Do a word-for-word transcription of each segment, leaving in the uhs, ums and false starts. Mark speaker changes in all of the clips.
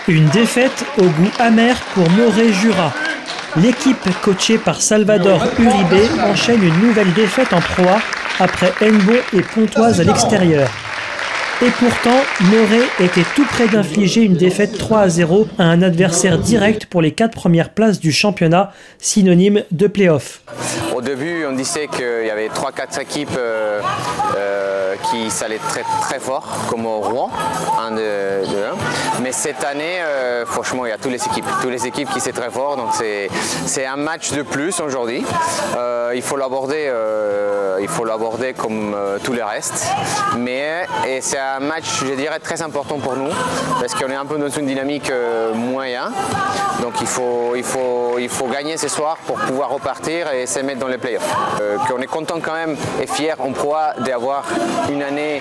Speaker 1: Une défaite au goût amer pour Morée Jura. L'équipe coachée par Salvador Uribe enchaîne une nouvelle défaite en Pro A après Hennebont et Pontoise à l'extérieur. Et pourtant, Morée était tout près d'infliger une défaite trois à zéro à un adversaire direct pour les quatre premières places du championnat, synonyme de play-off.
Speaker 2: Au début, on disait qu'il y avait trois quatre équipes euh, euh, qui s'allaient très, très fort, comme au Rouen, un de, de un. Mais cette année, euh, franchement, il y a toutes les équipes, toutes les équipes qui sont très fort. Donc c'est un match de plus aujourd'hui. Euh, il faut l'aborder, euh, il faut l'aborder comme euh, tous les restes. Mais c'est un match, je dirais, très important pour nous parce qu'on est un peu dans une dynamique euh, moyen. Donc il faut, il faut, il faut gagner ce soir pour pouvoir repartir et se mettre dans les playoffs. Euh, qu'on est content quand même et fier en Pro A d'avoir une année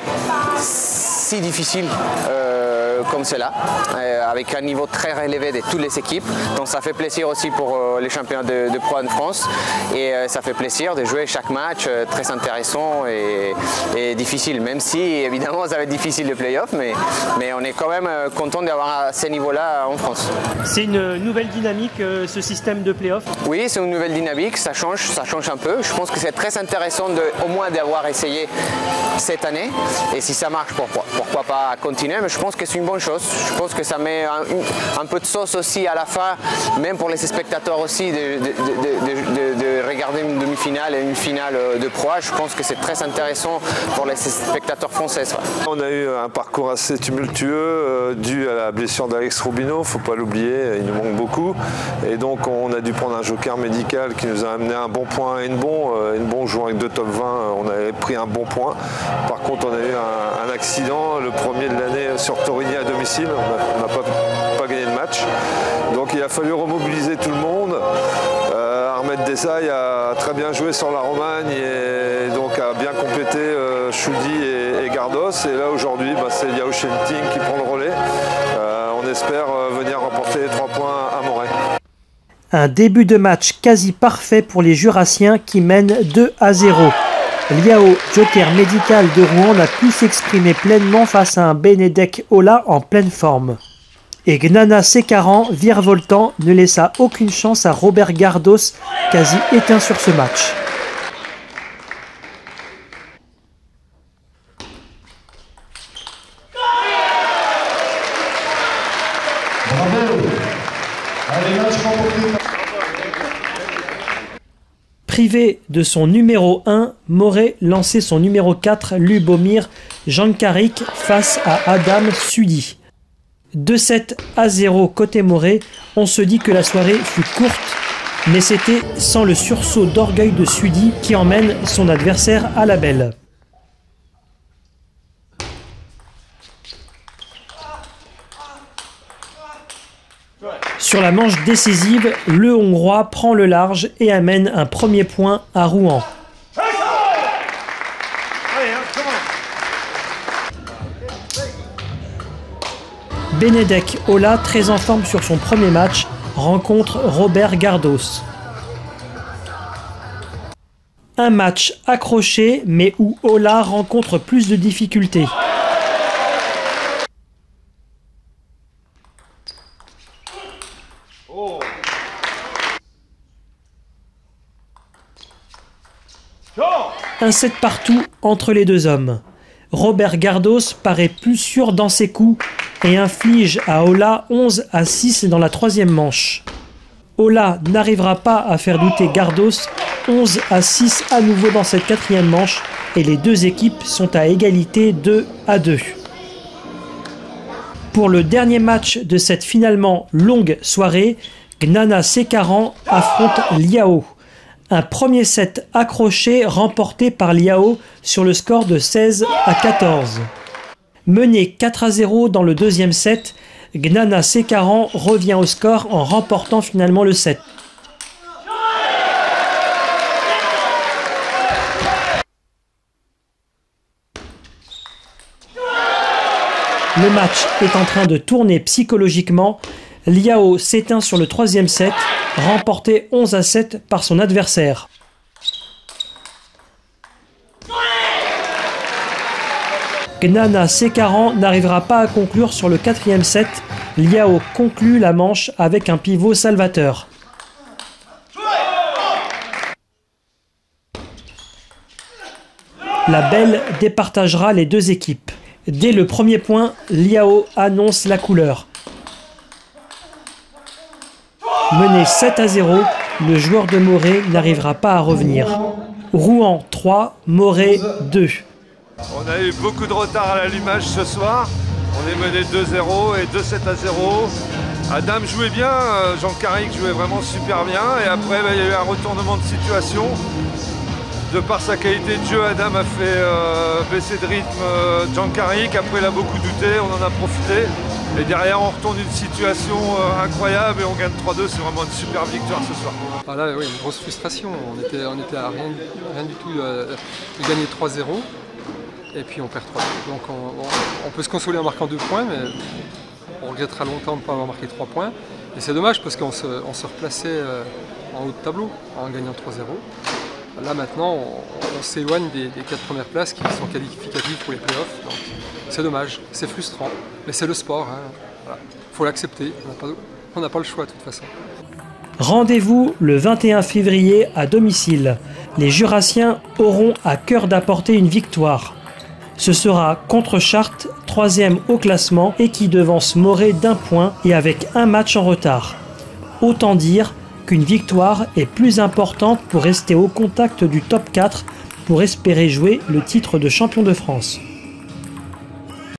Speaker 2: si difficile euh, comme cela, euh, avec un niveau très relevé de toutes les équipes. Donc ça fait plaisir aussi pour euh, les championnats de, de Pro A de France et euh, ça fait plaisir de jouer chaque match euh, très intéressant et, et difficile, même si évidemment ça va être difficile de playoff, mais, mais on est quand même euh, content d'avoir ce niveau-là en France.
Speaker 1: C'est une nouvelle dynamique, euh, ce système de playoff?
Speaker 2: Oui, c'est une nouvelle dynamique, ça change, ça change un peu. Je pense que c'est très intéressant de, au moins d'avoir essayé cette année. Et si ça marche, pourquoi, pourquoi pas continuer? Mais je pense que c'est une bonne chose. Je pense que ça met un, un peu de sauce aussi à la fin, même pour les spectateurs aussi, de, de, de, de, de regarder une demi-finale et une finale de Pro A. Je pense que c'est très intéressant pour les spectateurs français.
Speaker 3: On a eu un parcours assez tumultueux euh, dû à la blessure d'Alex Robineau, il ne faut pas l'oublier, il nous manque beaucoup. Et donc on a dû prendre un joker médical qui nous a amené un bon point à Hennebont. Euh, Hennebont jouant avec deux top vingt, on avait pris un bon point. Par contre on a eu un, un accident, le premier de l'année sur Torigny à domicile, on n'a pas, pas gagné le match. Donc il a fallu remobiliser tout le monde. Euh, Ahmed Dessaï a très bien joué sur la Romagne et donc a bien complété euh, Choudi et, et Gardos. Et là aujourd'hui bah, c'est Yao Shenting qui prend le relais. Euh, on espère euh, venir remporter les trois points à Morée.
Speaker 1: Un début de match quasi parfait pour les Jurassiens qui mènent deux à zéro. Liao, joker médical de Rouen, n'a pu s'exprimer pleinement face à un Benedek Ola en pleine forme. Et Gnana Sekaran, virevoltant, ne laissa aucune chance à Robert Gardos, quasi éteint sur ce match. Privé de son numéro un, Morée lançait son numéro quatre, Lubomir Jankarik, face à Adam Sudi. deux sept à zéro côté Morée, on se dit que la soirée fut courte, mais c'était sans le sursaut d'orgueil de Sudi qui emmène son adversaire à la belle. Sur la manche décisive, le Hongrois prend le large et amène un premier point à Rouen. Benedek Ola, très en forme sur son premier match, rencontre Robert Gardos. Un match accroché, mais où Ola rencontre plus de difficultés. Un set partout entre les deux hommes. Robert Gardos paraît plus sûr dans ses coups et inflige à Ola onze à six dans la troisième manche. Ola n'arrivera pas à faire douter Gardos, onze à six à nouveau dans cette quatrième manche et les deux équipes sont à égalité deux à deux. Pour le dernier match de cette finalement longue soirée, Gnana Sekaran affronte Liao. Un premier set accroché remporté par Liao sur le score de seize à quatorze. Mené quatre à zéro dans le deuxième set, Gnana Sekaran revient au score en remportant finalement le set. Le match est en train de tourner psychologiquement. Liao s'éteint sur le troisième set, remporté onze à sept par son adversaire. Gnana Sekaran n'arrivera pas à conclure sur le quatrième set Liao conclut la manche avec un pivot salvateur. La belle départagera les deux équipes. Dès le premier point, Liao annonce la couleur. Mené sept à zéro, le joueur de Morée n'arrivera pas à revenir. Rouen trois, Morée deux.
Speaker 3: On a eu beaucoup de retard à l'allumage ce soir. On est mené deux zéro et deux sept à zéro. Adam jouait bien, Jean Carrick jouait vraiment super bien. Et après, bah, il y a eu un retournement de situation. De par sa qualité de jeu, Adam a fait euh, baisser de rythme euh, Jean Carrick. Après, il a beaucoup douté, on en a profité. Et derrière, on retourne une situation euh, incroyable et on gagne trois deux. C'est vraiment une super victoire ce soir.
Speaker 4: Ah là, oui, une grosse frustration. On était, on était à rien, rien du tout euh, de gagner trois zéro. Et puis on perd trois deux. Donc on, on, on peut se consoler en marquant deux points, mais on regrettera longtemps de ne pas avoir marqué trois points. Et c'est dommage parce qu'on se, on se replaçait euh, en haut de tableau en gagnant trois zéro. Là maintenant, on, on s'éloigne des, des quatre premières places qui sont qualificatives pour les playoffs. Donc c'est dommage, c'est frustrant, mais c'est le sport. Hein. Voilà. Faut l'accepter, on n'a pas, pas le choix de toute façon.
Speaker 1: Rendez-vous le vingt et un février à domicile. Les Jurassiens auront à cœur d'apporter une victoire. Ce sera contre Chartres, troisième au classement et qui devance Morée d'un point et avec un match en retard. Autant dire qu'une victoire est plus importante pour rester au contact du top quatre pour espérer jouer le titre de champion de France.